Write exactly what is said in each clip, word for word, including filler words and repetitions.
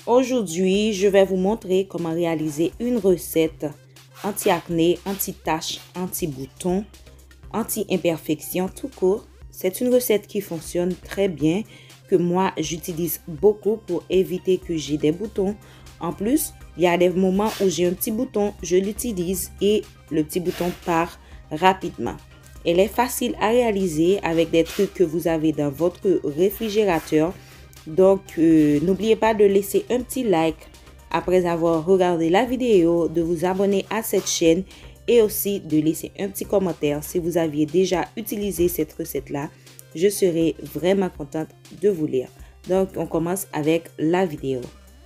Aujourd'hui, je vais vous montrer comment réaliser une recette anti-acné, anti-taches, anti-boutons, anti-imperfection tout court. C'est une recette qui fonctionne très bien, que moi j'utilise beaucoup pour éviter que j'ai des boutons. En plus, il y a des moments où j'ai un petit bouton, je l'utilise et le petit bouton part rapidement. Elle est facile à réaliser avec des trucs que vous avez dans votre réfrigérateur. Donc, euh, n'oubliez pas de laisser un petit like après avoir regardé la vidéo, de vous abonner à cette chaîne et aussi de laisser un petit commentaire si vous aviez déjà utilisé cette recette-là. Je serai vraiment contente de vous lire. Donc, on commence avec la vidéo.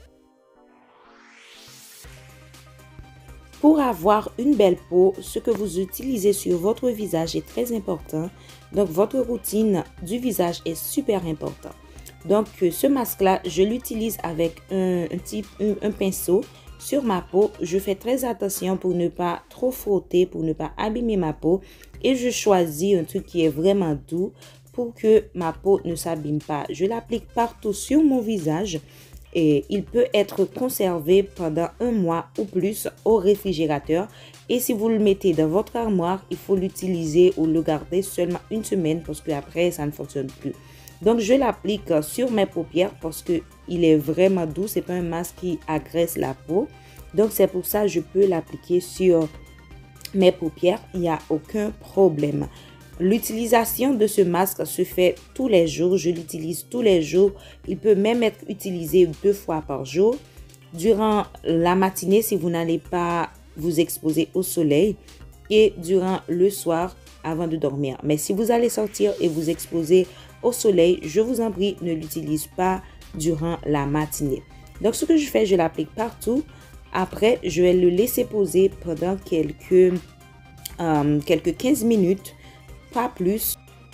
Pour avoir une belle peau, ce que vous utilisez sur votre visage est très important. Donc, votre routine du visage est super importante. Donc, ce masque-là, je l'utilise avec un, un, petit, un, un pinceau sur ma peau. Je fais très attention pour ne pas trop frotter, pour ne pas abîmer ma peau. Et je choisis un truc qui est vraiment doux pour que ma peau ne s'abîme pas. Je l'applique partout sur mon visage. Et il peut être conservé pendant un mois ou plus au réfrigérateur. Et si vous le mettez dans votre armoire, il faut l'utiliser ou le garder seulement une semaine parce qu'après, ça ne fonctionne plus. Donc, je l'applique sur mes paupières parce qu'il est vraiment doux. Ce n'est pas un masque qui agresse la peau. Donc, c'est pour ça que je peux l'appliquer sur mes paupières. Il n'y a aucun problème. L'utilisation de ce masque se fait tous les jours. Je l'utilise tous les jours. Il peut même être utilisé deux fois par jour. Durant la matinée, si vous n'allez pas vous exposer au soleil. Et durant le soir, avant de dormir. Mais si vous allez sortir et vous exposer au soleil, je vous en prie, ne l'utilise pas durant la matinée. Donc, ce que je fais, je l'applique partout. Après, je vais le laisser poser pendant quelques, euh, quelques quinze minutes. Pas plus.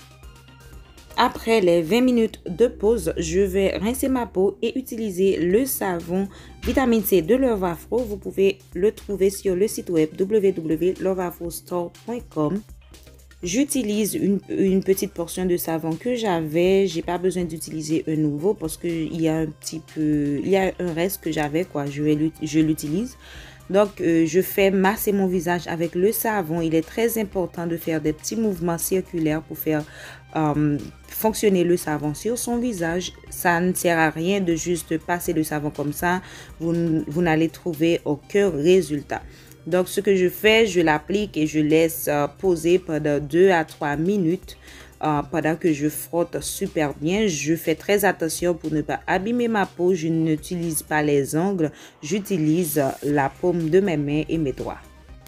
Après les vingt minutes de pause, je vais rincer ma peau et utiliser le savon vitamine C de Love Afro. Vous pouvez le trouver sur le site web w w w point love afro store point com. J'utilise une, une petite portion de savon que j'avais. J'ai pas besoin d'utiliser un nouveau parce que il y a un petit peu, il y a un reste que j'avais quoi. Je vais, je l'utilise. Donc, euh, je fais masser mon visage avec le savon. Il est très important de faire des petits mouvements circulaires pour faire euh, fonctionner le savon sur son visage. Ça ne sert à rien de juste passer le savon comme ça. Vous, vous n'allez trouver aucun résultat. Donc, ce que je fais, je l'applique et je laisse euh, poser pendant deux à trois minutes. Euh, pendant que je frotte super bien. Je fais très attention pour ne pas abîmer ma peau. Je n'utilise pas les ongles. J'utilise la paume de mes mains et mes doigts.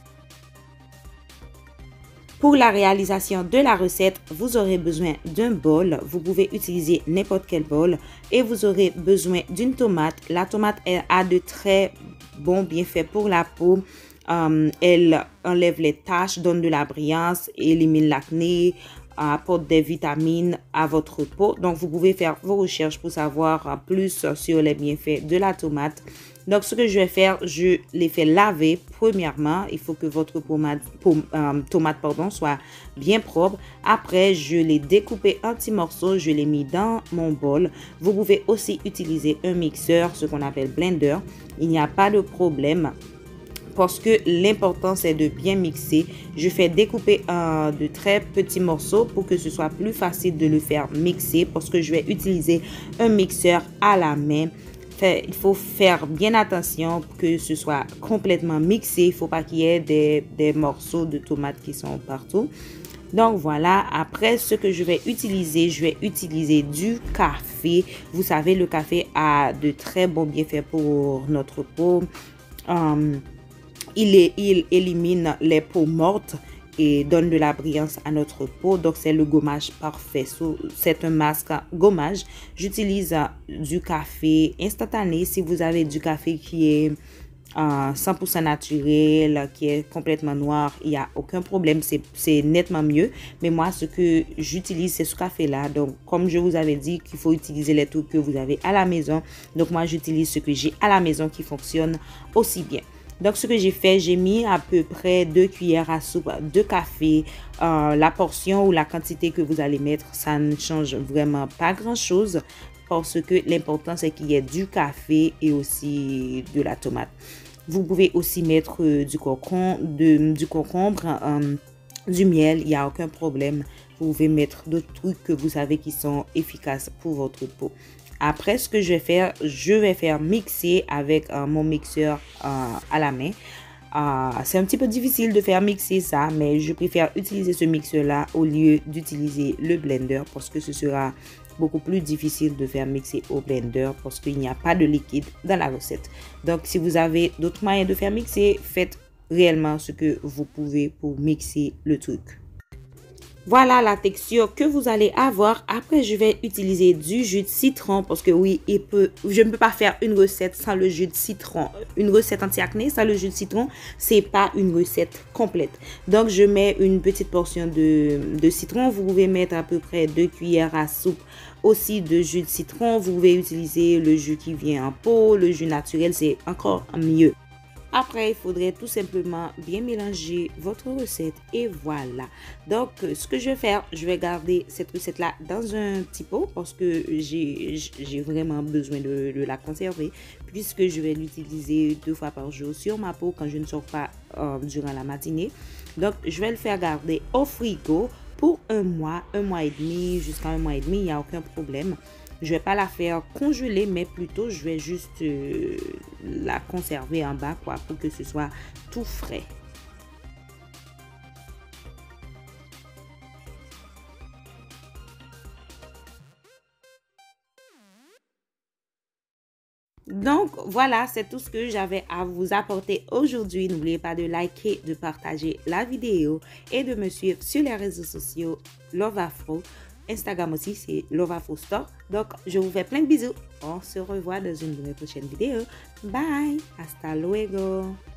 Pour la réalisation de la recette, vous aurez besoin d'un bol. Vous pouvez utiliser n'importe quel bol. Et vous aurez besoin d'une tomate. La tomate elle a de très bons bienfaits pour la peau. Um, elle enlève les taches, donne de la brillance, élimine l'acné, apporte des vitamines à votre peau. Donc, vous pouvez faire vos recherches pour savoir plus sur les bienfaits de la tomate. Donc, ce que je vais faire, je les fais laver premièrement. Il faut que votre pommade, pomme, euh, tomate pardon, soit bien propre. Après, je les découpe en petits morceaux. Je les mets dans mon bol. Vous pouvez aussi utiliser un mixeur, ce qu'on appelle blender. Il n'y a pas de problème. Parce que l'important c'est de bien mixer. Je fais découper euh, de très petits morceaux pour que ce soit plus facile de le faire mixer. Parce que je vais utiliser un mixeur à la main. Fait, il faut faire bien attention pour que ce soit complètement mixé. Il ne faut pas qu'il y ait des, des morceaux de tomates qui sont partout. Donc voilà, après ce que je vais utiliser, je vais utiliser du café. Vous savez, le café a de très bons bienfaits pour notre peau. Um, Il, est, il élimine les peaux mortes et donne de la brillance à notre peau. Donc, c'est le gommage parfait. So, c'est un masque gommage. J'utilise du café instantané. Si vous avez du café qui est euh, cent pour cent naturel, qui est complètement noir, il n'y a aucun problème. C'est nettement mieux. Mais moi, ce que j'utilise, c'est ce café-là. Donc, comme je vous avais dit qu'il faut utiliser les trucs que vous avez à la maison. Donc, moi, j'utilise ce que j'ai à la maison qui fonctionne aussi bien. Donc, ce que j'ai fait, j'ai mis à peu près deux cuillères à soupe de café. Euh, la portion ou la quantité que vous allez mettre, ça ne change vraiment pas grand-chose. parce que l'important c'est qu'il y ait du café et aussi de la tomate. Vous pouvez aussi mettre euh, du, concombre, de, du concombre, euh, du miel, il n'y a aucun problème. Vous pouvez mettre d'autres trucs que vous savez qui sont efficaces pour votre peau. Après, ce que je vais faire, je vais faire mixer avec euh, mon mixeur euh, à la main. Euh, c'est un petit peu difficile de faire mixer ça, mais je préfère utiliser ce mixeur-là au lieu d'utiliser le blender parce que ce sera beaucoup plus difficile de faire mixer au blender parce qu'il n'y a pas de liquide dans la recette. Donc, si vous avez d'autres moyens de faire mixer, faites réellement ce que vous pouvez pour mixer le truc. Voilà la texture que vous allez avoir. Après, je vais utiliser du jus de citron parce que oui, il peut, je ne peux pas faire une recette sans le jus de citron. Une recette anti-acné sans le jus de citron, c'est pas une recette complète. Donc, je mets une petite portion de, de citron. Vous pouvez mettre à peu près deux cuillères à soupe aussi de jus de citron. Vous pouvez utiliser le jus qui vient en pot. Le jus naturel, c'est encore mieux. Après, il faudrait tout simplement bien mélanger votre recette et voilà. Donc, ce que je vais faire, je vais garder cette recette-là dans un petit pot parce que j'ai j'ai vraiment besoin de, de la conserver puisque je vais l'utiliser deux fois par jour sur ma peau quand je ne sors pas euh, durant la matinée. Donc, je vais le faire garder au frigo pour un mois, un mois et demi, jusqu'à un mois et demi, il n'y a aucun problème. Je vais pas la faire congeler, mais plutôt je vais juste euh, la conserver en bas quoi, pour que ce soit tout frais. Donc voilà, c'est tout ce que j'avais à vous apporter aujourd'hui. N'oubliez pas de liker, de partager la vidéo et de me suivre sur les réseaux sociaux Love Afro. Instagram aussi, c'est Love Afro Store. Donc, je vous fais plein de bisous. On se revoit dans une prochaine vidéo. Bye! Hasta luego!